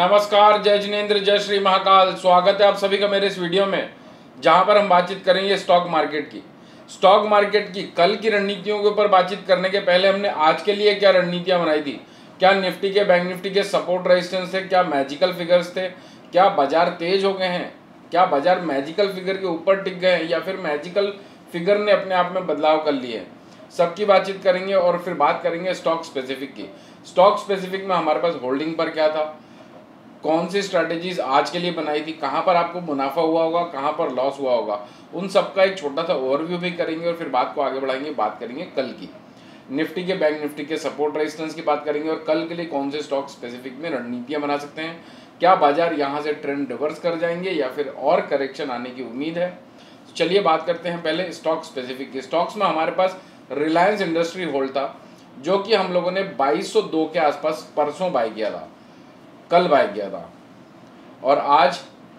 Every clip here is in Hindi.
नमस्कार, जय जिनेंद्र, जय श्री महाकाल। स्वागत है आप सभी का मेरे इस वीडियो में, जहां पर हम बातचीत करेंगे स्टॉक मार्केट की। स्टॉक मार्केट की कल की रणनीतियों के ऊपर बातचीत करने के पहले हमने आज के लिए क्या रणनीतियां बनाई थी, क्या निफ्टी के बैंक निफ्टी के सपोर्ट रेजिस्टेंस थे, क्या मैजिकल फिगर्स थे, क्या बाजार तेज हो गए हैं, क्या बाजार मैजिकल फिगर के ऊपर टिक गए हैं या फिर मैजिकल फिगर ने अपने आप में बदलाव कर लिए हैं, सबकी बातचीत करेंगे। और फिर बात करेंगे स्टॉक स्पेसिफिक की। स्टॉक स्पेसिफिक में हमारे पास होल्डिंग पर क्या था, कौन सी स्ट्रैटेजीज आज के लिए बनाई थी, कहाँ पर आपको मुनाफा हुआ होगा, कहाँ पर लॉस हुआ होगा, उन सबका एक छोटा सा ओवरव्यू भी करेंगे। और फिर बात को आगे बढ़ाएंगे, बात करेंगे कल की निफ्टी के बैंक निफ्टी के सपोर्ट रेजिस्टेंस की बात करेंगे और कल के लिए कौन से स्टॉक स्पेसिफिक में रणनीतियां बना सकते हैं, क्या बाजार यहाँ से ट्रेंड रिवर्स कर जाएंगे या फिर और करेक्शन आने की उम्मीद है। तो चलिए बात करते हैं पहले स्टॉक स्पेसिफिक के। स्टॉक्स में हमारे पास रिलायंस इंडस्ट्री होल्ड था, जो कि हम लोगों ने 2202 के आसपास परसों बाय किया था, कल बाय किया था, और आज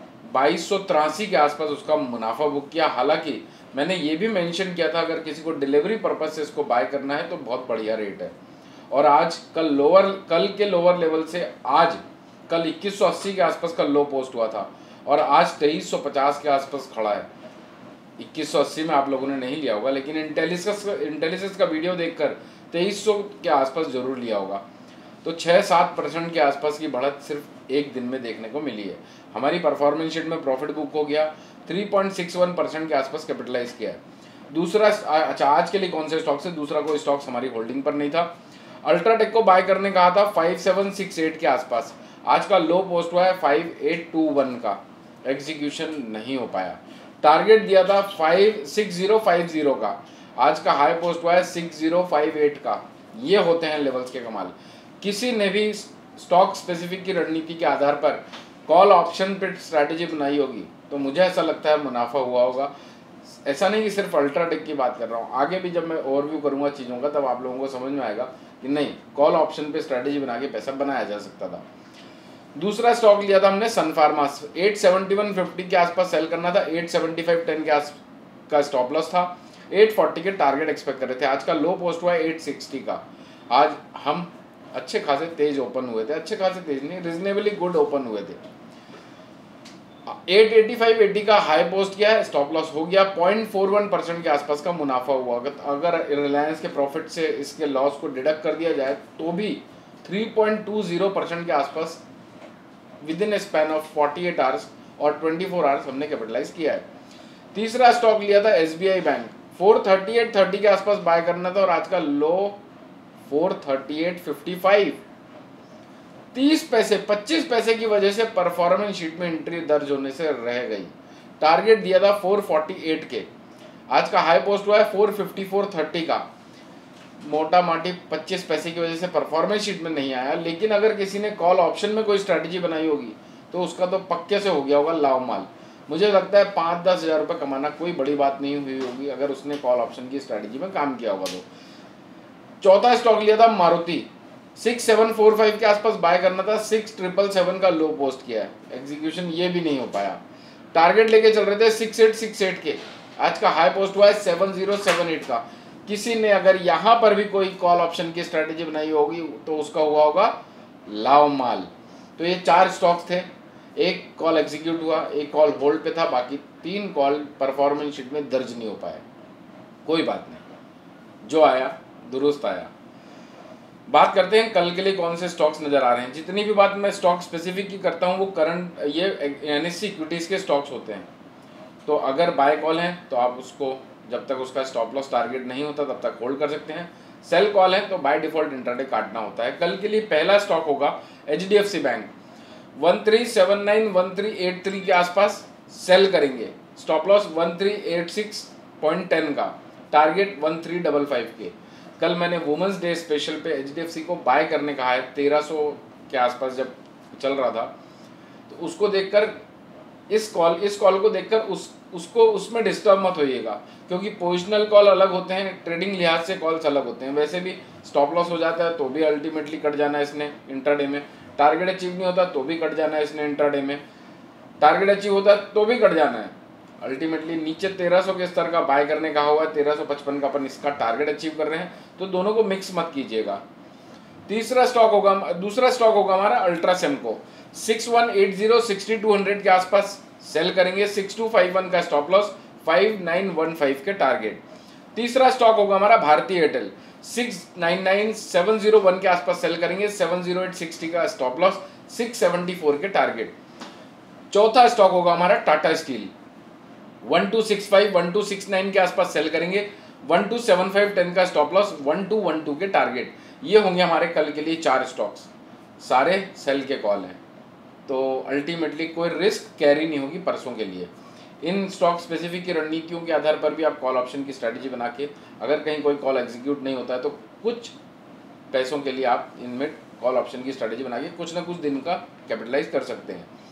2283 के आसपास उसका मुनाफा बुक किया। हालांकि मैंने ये भी मेंशन किया था अगर किसी को डिलीवरी पर्पज से इसको बाय करना है तो बहुत बढ़िया रेट है। और आज कल के लोअर लेवल से आज कल 2180 के आसपास का लो पोस्ट हुआ था और आज 2350 के आसपास खड़ा है। 2180 में आप लोगों ने नहीं लिया होगा, लेकिन इंटेलिसेस का वीडियो देखकर 2300 के आसपास जरूर लिया होगा। तो 6-7% के आसपास की बढ़त सिर्फ एक दिन में देखने को मिली है। हमारी परफॉर्मेंस शीट में प्रॉफिट बुक हो गया, 3.61% के आसपास कैपिटलाइज किया है। दूसरा, अच्छा आज के लिए कौन से स्टॉक्स है, दूसरा कोई स्टॉक्स हमारी होल्डिंग पर नहीं था। अल्ट्राटेक को बाय करने कहा था 5768 के आसपास, आज का लो पोस्ट हुआ है 5821 का, एग्जीक्यूशन नहीं हो पाया। टारगेट दिया था 6050 का, आज का हाई पोस्ट हुआ है 6058 का। ये होते हैं लेवल्स के कमाल। किसी ने भी स्टॉक स्पेसिफिक की रणनीति के आधार पर कॉल ऑप्शन पे स्ट्रैटेजी बनाई होगी तो मुझे ऐसा लगता है मुनाफा हुआ होगा। ऐसा नहीं कि सिर्फ अल्ट्राटेक की बात कर रहा हूँ, आगे भी जब मैं ओवरव्यू करूंगा चीज़ों का तब आप लोगों को समझ में आएगा कि नहीं, कॉल ऑप्शन पे स्ट्रैटेजी बना के पैसा बनाया जा सकता था। दूसरा स्टॉक लिया था हमने सन फार्मा, 871.50 के आसपास सेल करना था, 875.10 के आस का स्टॉप लॉस था, 840 के टारगेट एक्सपेक्ट कर रहे थे। आज का लो पोस्ट हुआ है 860 का। आज हम अच्छे खासे तेज ओपन हुए थे, अच्छे खासे तेज नहीं, रिजनेबली गुड ओपन हुए थे। 885.80 का हाई पोस्ट किया है, स्टॉप लॉस हो गया, 0.41% के आसपास का मुनाफा हुआ। अगर रिलायंस के प्रॉफिट से इसके लॉस को डिडक्ट कर दिया जाए तो भी 3.20% के आसपास within a span of 48 hours और 24 आवर्स हमने कैपिटलाइज किया है। तीसरा स्टॉक लिया था एसबीआई बैंक, 438.30 के आसपास बाय करना था और आज का लो 438.55, 30 पैसे 25 पैसे की वजह से परफॉर्मेंस शीट में एंट्री दर्ज होने से रह गई। टारगेट दिया था 448 के, आज का हाई पोस्ट हुआ है 454.30 का। मोटा माटी 25 पैसे की वजह से परफॉर्मेंस शीट में नहीं आया, लेकिन अगर किसी ने कॉल ऑप्शन में कोई स्ट्रैटेजी बनाई होगी तो उसका तो पक्के से हो गया होगा लाभ माल। मुझे लगता है 5-10 हज़ार रुपये कमाना कोई बड़ी बात नहीं हुई होगी अगर उसने कॉल ऑप्शन की स्ट्रैटेजी में काम किया होगा तो। चौथा स्टॉक लिया था मारुति, 6745 के आसपास बाय करना था, 6777 का लो पोस्ट किया है, एग्जीक्यूशन ये भी नहीं हो पाया। टारगेट लेके चल रहे थे 6868 के, आज का हाई पोस्ट हुआ है 7078 का। किसी ने अगर यहाँ पर भी कोई कॉल ऑप्शन की स्ट्रैटेजी बनाई होगी तो उसका हुआ होगा लाभ माल। तो ये 4 स्टॉक्स थे, एक कॉल एग्जीक्यूट हुआ, एक कॉल होल्ड पे था, बाकी 3 कॉल परफॉर्मेंस शीट में दर्ज नहीं हो पाए। कोई बात नहीं, जो आया दुरुस्त आया। बात करते हैं कल के लिए कौन से स्टॉक्स नजर आ रहे हैं। जितनी भी बात मैं स्टॉक स्पेसिफिक की करता हूं वो करंट ये एनएससी इक्विटीज के स्टॉक्स होते हैं। तो अगर बाय कॉल है तो आप उसको जब तक उसका स्टॉप लॉस टारगेट नहीं होता तब तक होल्ड कर सकते हैं। सेल कॉल है तो बाय डिफॉल्ट इंट्राडे काटना होता है। कल के लिए पहला स्टॉक होगा एचडीएफसी बैंक, 1379 1383 के आसपास सेल करेंगे, स्टॉप लॉस 1386.10 का, टारगेट 1355 के। कल मैंने वुमेंस डे स्पेशल पे एचडीएफसी को बाय करने कहा है 1300 के आसपास जब चल रहा था, तो उसको देखकर इस कॉल को देखकर उसको उसमें डिस्टर्ब मत होइएगा, क्योंकि पोजिशनल कॉल अलग होते हैं, ट्रेडिंग लिहाज से कॉल्स अलग होते हैं। वैसे भी स्टॉप लॉस हो जाता है तो भी अल्टीमेटली कट जाना है इसने इंट्राडे में, टारगेट अचीव नहीं होता तो भी कट जाना है इसने इंट्राडे में, टारगेट अचीव होता है तो भी कट जाना है। अल्टीमेटली नीचे 1300 के स्तर का बाय करने का हुआ, 1355 का अपन इसका टारगेट अचीव कर रहे हैं, तो दोनों को मिक्स मत कीजिएगा। दूसरा स्टॉक होगा हमारा अल्ट्रासेमको, 6180 6200 के आसपास सेल करेंगे। 6251 का स्टॉप लॉस, 5915 के टारगेट। तीसरा स्टॉक होगा हमारा भारतीय एयरटेल, 699 701 के आसपास सेल करेंगे। 70860 का स्टॉप लॉस, 674 के टारगेट। चौथा स्टॉक होगा हमारा टाटा स्टील, 1265 1269 के आसपास सेल करेंगे। 127510 का स्टॉप लॉस, 1212 के टारगेट। ये होंगे हमारे कल के लिए 4 स्टॉक्स, सारे सेल के कॉल हैं, तो अल्टीमेटली कोई रिस्क कैरी नहीं होगी परसों के लिए। इन स्टॉक स्पेसिफिक की रणनीतियों के आधार पर भी आप कॉल ऑप्शन की स्ट्रैटेजी बना के, अगर कहीं कोई कॉल एग्जीक्यूट नहीं होता है तो कुछ पैसों के लिए आप इनमें कॉल ऑप्शन की स्ट्रैटेजी बना के कुछ ना कुछ दिन का कैपिटलाइज कर सकते हैं।